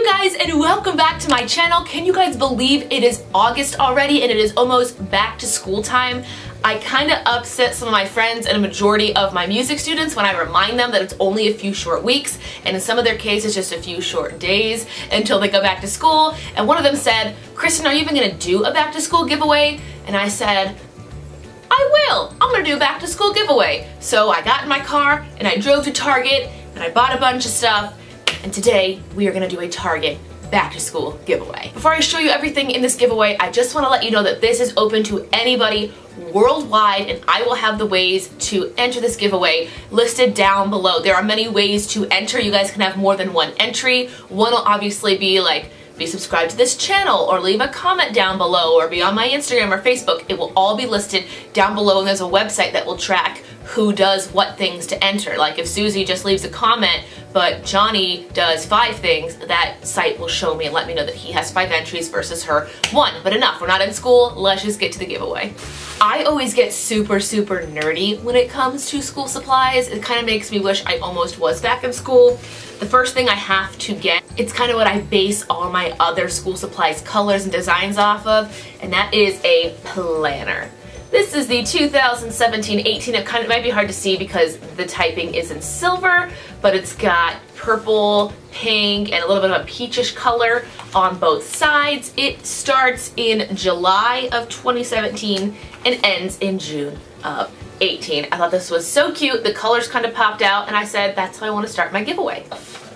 you guys and welcome back to my channel. Can you guys believe it is August already and it is almost back to school time? I kind of upset some of my friends and a majority of my music students when I remind them that it's only a few short weeks and in some of their cases just a few short days until they go back to school. And one of them said, "Kristen, are you even going to do a back to school giveaway?" And I said, "I will. I'm going to do a back to school giveaway." So I got in my car and I drove to Target and I bought a bunch of stuff. And today we are going to do a Target back to school giveaway. Before I show you everything in this giveaway, I just want to let you know that this is open to anybody worldwide, and I will have the ways to enter this giveaway listed down below. There are many ways to enter. You guys can have more than one entry. One will obviously be like, be subscribed to this channel, or leave a comment down below, or be on my Instagram or Facebook. It will all be listed down below, and there's a website that will track who does what things to enter. Like if Susie just leaves a comment but Johnny does 5 things, that site will show me and let me know that he has 5 entries versus her 1. But enough, we're not in school, let's just get to the giveaway. I always get super nerdy when it comes to school supplies. It kind of makes me wish I almost was back in school. The first thing I have to get, it's kind of what I base all my other school supplies colors and designs off of, and that is a planner. This is the 2017-18. It might be hard to see because the typing is in silver, but it's got purple, pink, and a little bit of a peachish color on both sides. It starts in July of 2017 and ends in June of 18. I thought this was so cute. The colors kind of popped out, and I said that's how I want to start my giveaway.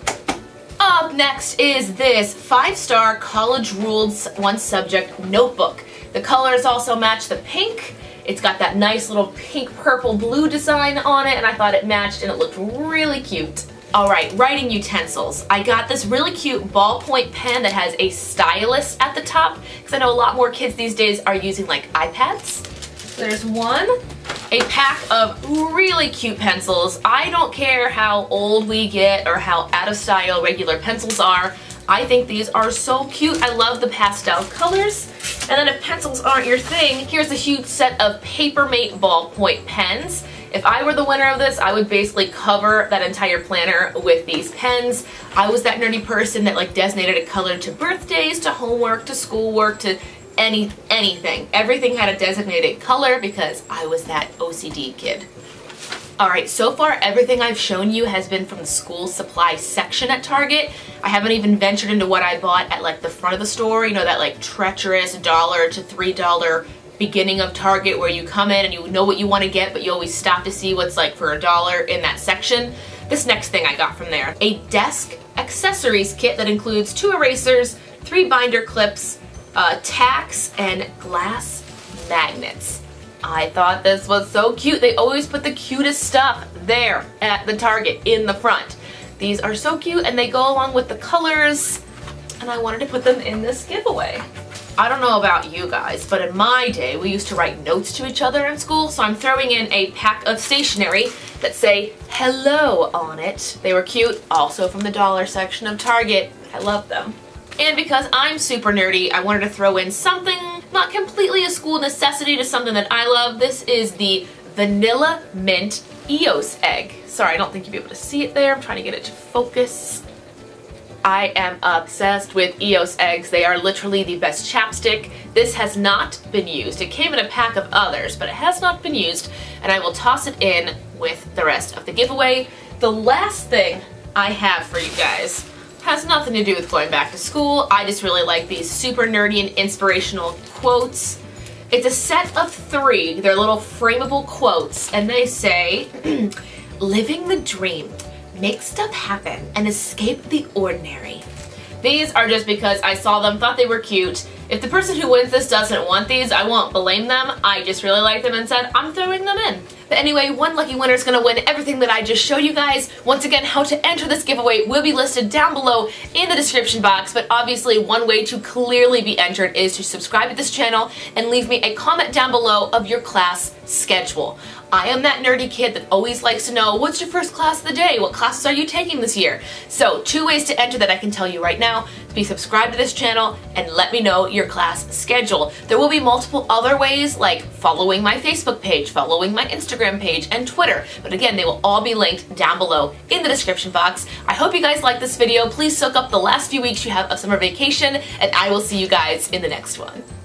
Up next is this 5-star college ruled one subject notebook. The colors also match the pink. It's got that nice little pink, purple, blue design on it, and I thought it matched and it looked really cute. Alright, writing utensils. I got this really cute ballpoint pen that has a stylus at the top, because I know a lot more kids these days are using like iPads. There's one. A pack of really cute pencils. I don't care how old we get or how out of style regular pencils are. I think these are so cute. I love the pastel colors. And then if pencils aren't your thing, here's a huge set of Papermate ballpoint pens. If I were the winner of this, I would basically cover that entire planner with these pens. I was that nerdy person that like designated a color to birthdays, to homework, to schoolwork, to anything. Everything had a designated color because I was that OCD kid. Alright, so far everything I've shown you has been from the school supply section at Target. I haven't even ventured into what I bought at like the front of the store, you know, that like treacherous $1 to $3 beginning of Target where you come in and you know what you want to get, but you always stop to see what's like for $1 in that section. This next thing I got from there. A desk accessories kit that includes 2 erasers, 3 binder clips, tacks, and glass magnets. I thought this was so cute. They always put the cutest stuff there at the Target in the front. These are so cute and they go along with the colors, and I wanted to put them in this giveaway. I don't know about you guys, but in my day we used to write notes to each other in school, so I'm throwing in a pack of stationery that say hello on it. They were cute, also from the dollar section of Target. I love them. And because I'm super nerdy, I wanted to throw in something not completely a school necessity to something that I love. This is the Vanilla Mint EOS egg. Sorry, I don't think you'll be able to see it there. I'm trying to get it to focus. I am obsessed with EOS eggs. They are literally the best chapstick. This has not been used. It came in a pack of others, but it has not been used, and I will toss it in with the rest of the giveaway. The last thing I have for you guys has nothing to do with going back to school. I just really like these super nerdy and inspirational quotes. It's a set of 3. They're little frameable quotes, and they say, living the dream, make stuff happen, and escape the ordinary. These are just because I saw them, thought they were cute. If the person who wins this doesn't want these, I won't blame them. I just really like them and said, I'm throwing them in. But anyway, one lucky winner is going to win everything that I just showed you guys. Once again, how to enter this giveaway will be listed down below in the description box, but obviously one way to clearly be entered is to subscribe to this channel and leave me a comment down below of your class schedule. I am that nerdy kid that always likes to know, what's your first class of the day? What classes are you taking this year? So 2 ways to enter that I can tell you right now. Be subscribed to this channel and let me know your class schedule. There will be multiple other ways, like following my Facebook page, following my Instagram page, and Twitter. But again, they will all be linked down below in the description box. I hope you guys liked this video. Please soak up the last few weeks you have of summer vacation, and I will see you guys in the next one.